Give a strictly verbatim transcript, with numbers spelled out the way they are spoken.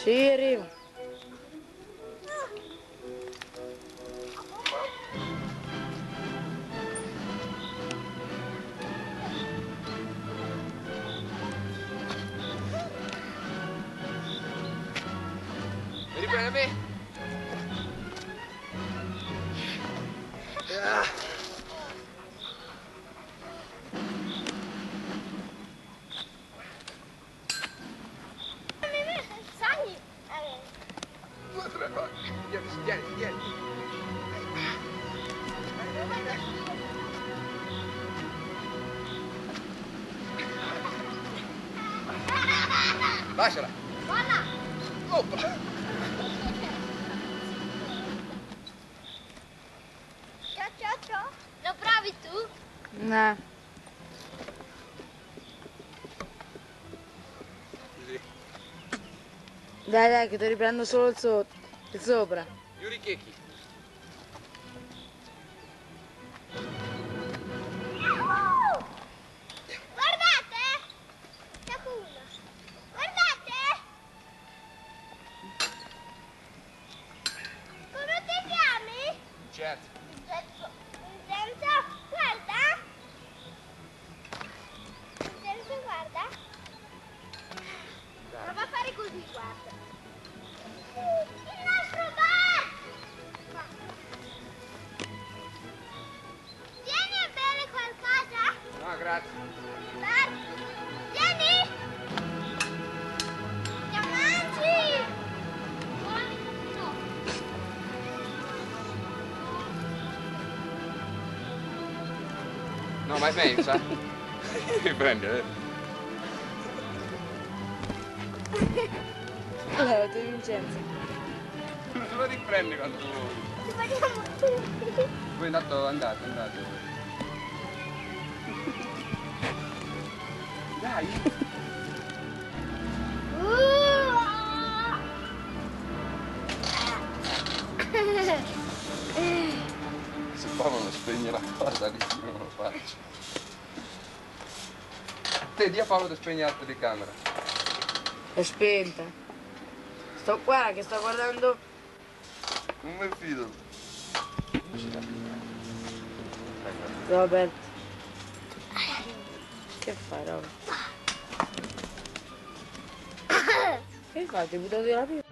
Sì, arrivo. Mi riprende me? Ah. Due, tre, vai. Tieni, tieni, tieni. Lasciala. Guarda. Oppa. Ciao, ciao, ciao. Lo provi tu? No. Così. Dai, dai, che ti riprendo solo il sotto. Il sopra. Yuri Keki. Guardate! C'è uno. Guardate! Come ti chiami? Certo. Vincenzo, guarda. Vincenzo, guarda. Prova a fare così, guarda. Il nostro bar! Vieni a bere qualcosa? No, grazie. Bar? Vieni! Che mangi? No, ma è meglio, sai? Mi prende, eh? Levati, Vincenzo. Se lo riprende quando vuoi. Ci facciamo... Voi intanto andate, andate. Dai! Se Paolo non spegne la cosa, lì io non lo faccio. Te, di a Paolo di spegnere la telecamera. È spenta. Sto qua che sto guardando. Non mi fido. Robert. Che fai, Robert? Che fai? Ti hai buttato via la pila?